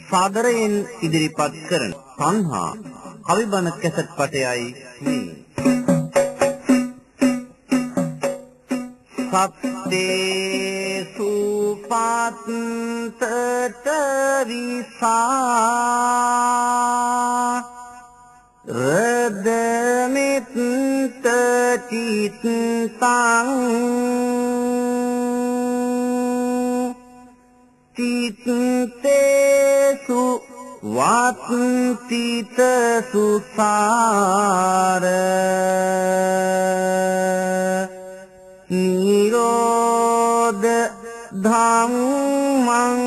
සාදරයෙන් ඉදිරිපත් කරන තණ්හා කවිබන කැසට් පටයයි මේ. සත්තේ සුපත්තට විසා රදමිත චිත්තං චිත්තේසු වාත්තිත සුසාර නිරෝධ ධම්මං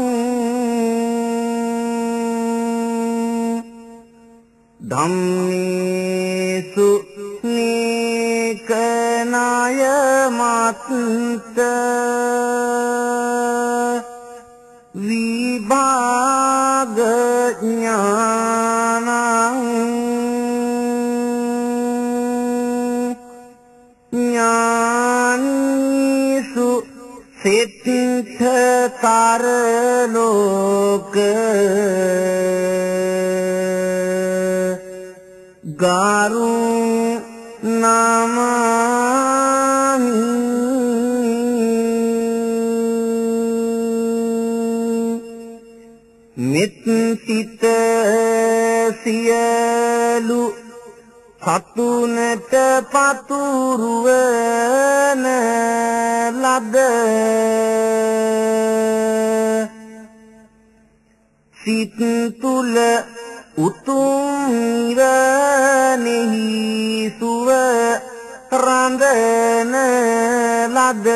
ධම්මේසු නේකනාය මත්ත විභාග ඥානං ඥානිසු සිත්ථතර ලෝක ගාරු නමාමි මෙත්සිත සියලු සතුනට පතුරුවන ලද සිත් තුල උතුම් නිවනෙහි සුව රඳන ලද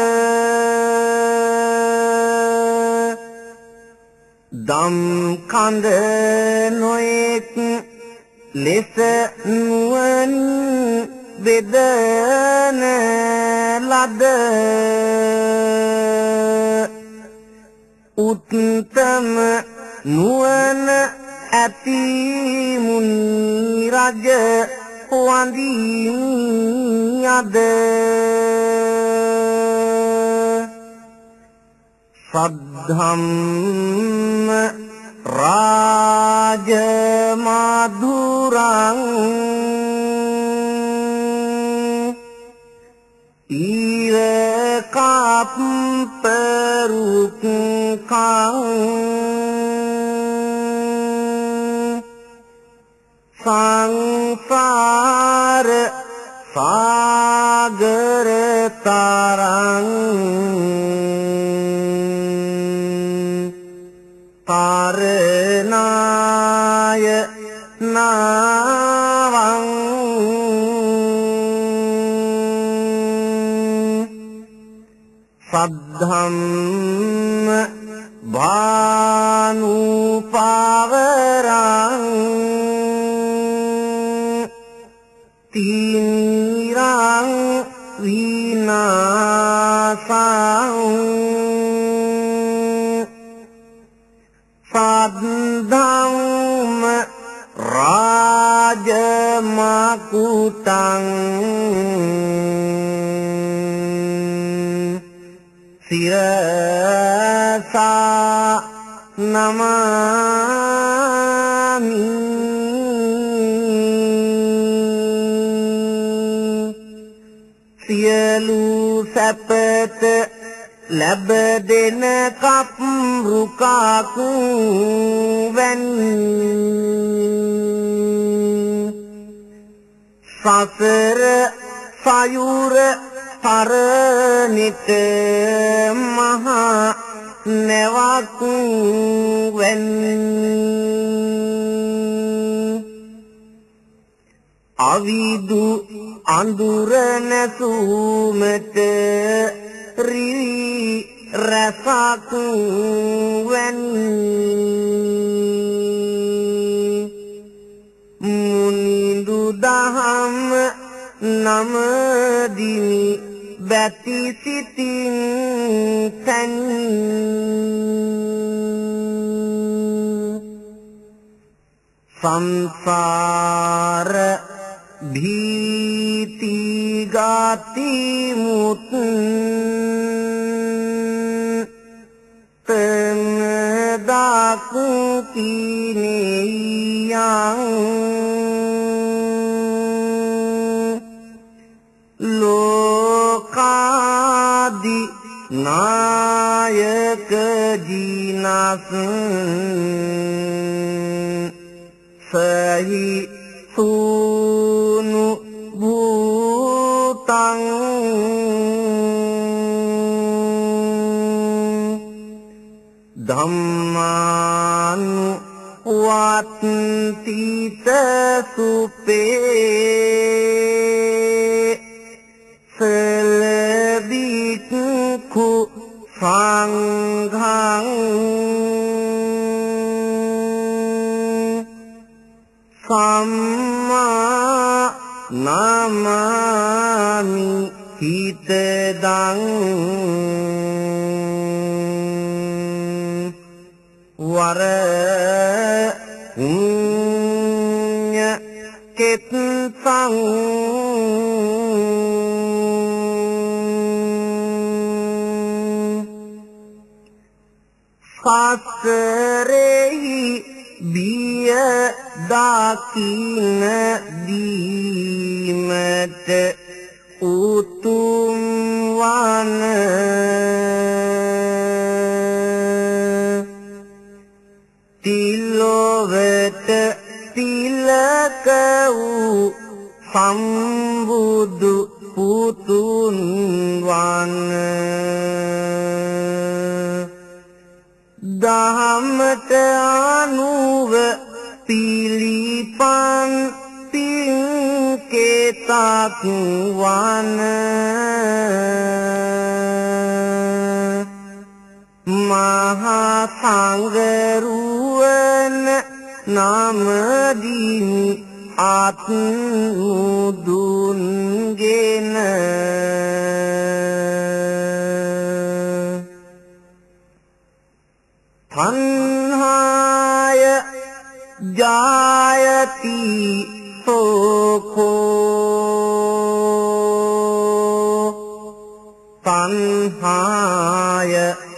දම් කඳ නොයෙක් ලෙස නුවණ බෙදන ලද උත්තම නුවණ ඇති මුනි රජ වඳින් අද සද්ධම්ම රාජ මధుරං ඊරකප්පරුක්ඛං සංසාර සාගර තරං තරණාය නාවං සද්ධම්ම භානුපවරං තීරං විනාසං සද්ධම්ම රාජ මකුටං සිරසා නමාමි සියලු සැපත ලැබ දෙන කප් රුකාකු වැනි සසර සයුර පරණිත මහා නැවක් වැනි අවිදු අඳුර නැසුමට රිවි රසක් වැනි මුනිඳු දහම් නමදිනි බැති සිතින් තනි සංසාර භීති ගාති මුත් තනදා කිනේයං ලෝකාදි නායක ජීනස් සහි සූනු භූතං ධම්මානු වත්තිත සුපේ සලබික්ඛු සංඝං සම්මා නමාමි හිතදං වර උඤ්ඤ කෙත්සං සසරෙහි බිය දකින්න දීමට උතුම් වන තිලොවට තිලක වූ සම්බුදු පුතුන් වන දහමට අනුව පිළිපන් පින්කේතක් වන මහා සංඝරුවන නමදිනි අත් දුන්ගෙන තණ්හාය ජායති සෝකෝ තණ්හාය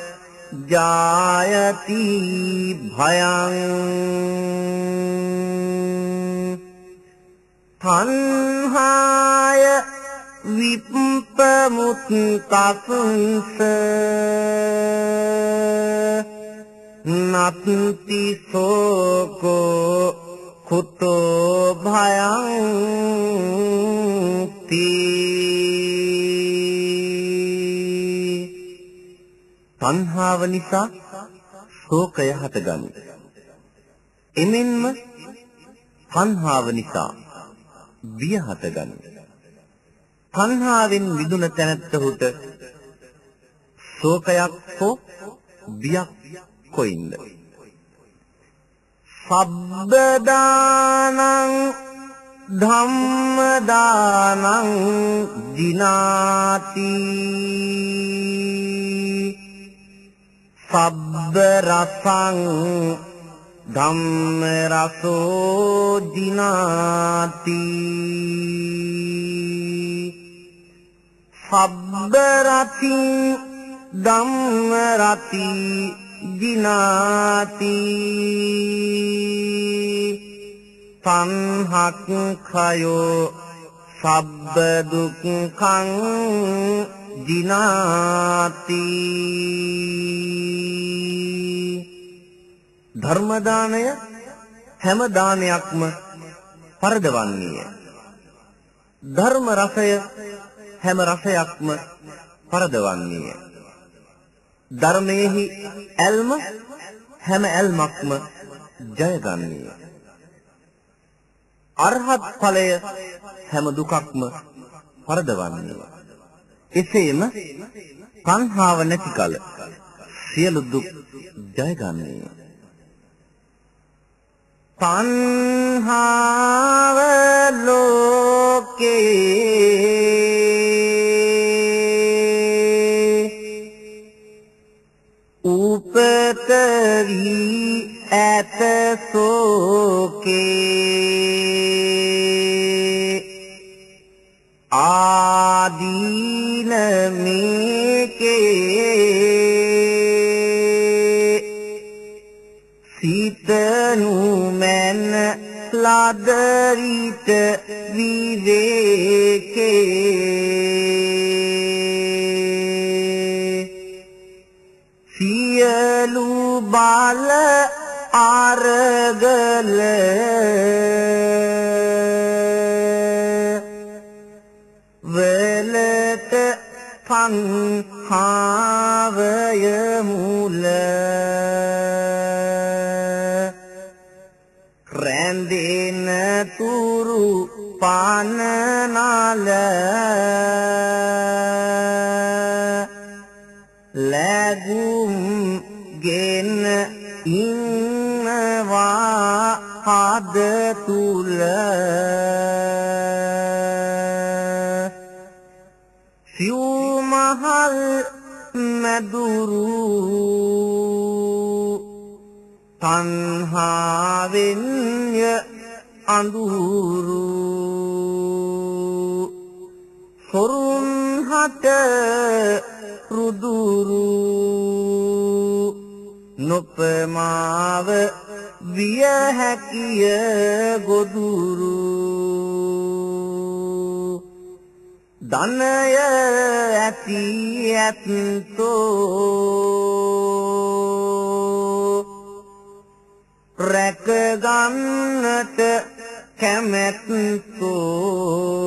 ජායති භයං තණ්හාය විප්පමුත්තස්ස නත්ති සෝකෝ කුතෝ භයං තී තණ්හාව නිසා ශෝකය හටගනී. එමෙන්ම තණ්හාව නිසා බිය හටගනී. තණ්හාවෙන් මිදුන තැනැත්තහුට ශෝකයක් හෝ බියක් කොයින්ද? සබ්බ දානං ධම්ම දානං දිනාති සබ්බ රසං ධම්ම රසෝ දිනාති සබ්බ රතින් ධම්ම රති දිනාති සංහක්ඛයෝ සබ්බ දුක්ඛං දිනාති ධර්ම දානය හැම දානයක්ම පරදවන්නේය. ධර්ම රසය හැම රසයක්ම පරදවන්නේය. ධර්මයේහි ඇල්ම හැම ඇල්මක්ම ජයගන්නේය. අරහත් ඵලය හැම දුකක්ම පරදවන්නේය. එසේම තණ්හාව නැති කල සියලු දුක් ජයගන්නේය. තණ්හාව ලෝකේ උපත වී ඇත සෝකේ ආදීන මේකේ නුමැන ලදරිත විවේකේ සියලු බල අරගල වලට පන්හාවය මුල රැඳෙන තුරු පනනල ලැබුම් ගෙන ඉන්නවා හද තුල සිව්මහල් මැදුරු තණ්හාවෙන් අඳුරු සොරුන් හට රුදුරු නොපමාව විය හැකිය ගොදුරු ධනය ඇති ඇත්තෝ රැක ගන්නට කැමැත්තෝ